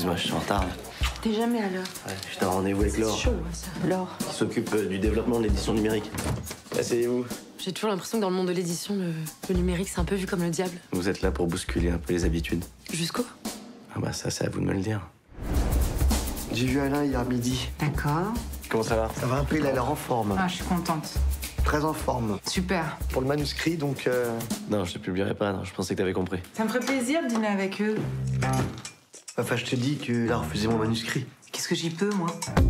Excuse-moi, je suis en retard. Là. T'es jamais à l'heure. Ouais, j'étais en rendez-vous avec Laure. C'est chaud, ça. Laure. Qui s'occupe du développement de l'édition numérique. Asseyez-vous. J'ai toujours l'impression que dans le monde de l'édition, le numérique, c'est un peu vu comme le diable. Vous êtes là pour bousculer un peu les habitudes. Jusqu'où? Ah bah ça, c'est à vous de me le dire. J'ai vu Alain hier midi. D'accord. Comment ça va? Ça va un peu, il a l'air en forme. Ah, je suis contente. Très en forme. Super. Pour le manuscrit, donc... Non, je te publierai pas, non, je pensais que t'avais compris. Ça me ferait plaisir de dîner avec eux. Enfin, je te dis qu'il a refusé mon manuscrit. Qu'est-ce que j'y peux, moi?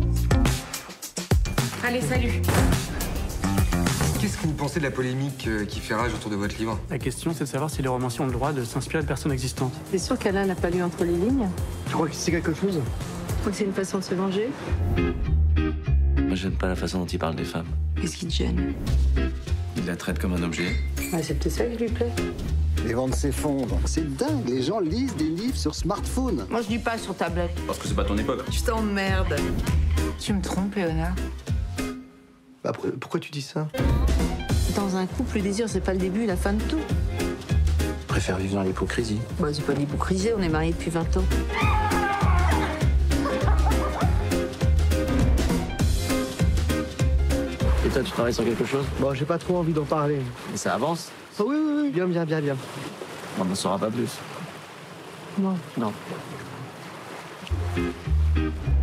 Allez, salut. Qu'est-ce que vous pensez de la polémique qui fait rage autour de votre livre? La question, c'est de savoir si les romanciers ont le droit de s'inspirer de personnes existantes. T'es sûr qu'Alain n'a pas lu entre les lignes? Tu crois que c'est quelque chose? Tu crois que c'est une façon de se venger? Moi, j'aime pas la façon dont il parle des femmes. Qu'est-ce qui te gêne? Il la traite comme un objet. Ouais, c'est peut-être ça qui lui plaît. Les ventes s'effondrent. C'est dingue, les gens lisent des livres sur smartphone. Moi, je lis pas sur tablette. Parce que c'est pas ton époque. Je t'emmerde. Tu me trompes, Léonard? Bah, pourquoi tu dis ça? Dans un couple, le désir, c'est pas le début et la fin de tout. Je préfère vivre dans l'hypocrisie. Bah, c'est pas de l'hypocrisie, on est mariés depuis 20 ans. Et toi, tu travailles sur quelque chose? Bon, j'ai pas trop envie d'en parler. Et ça avance? Ah oui, bien. On n'en saura pas plus. Non. Non.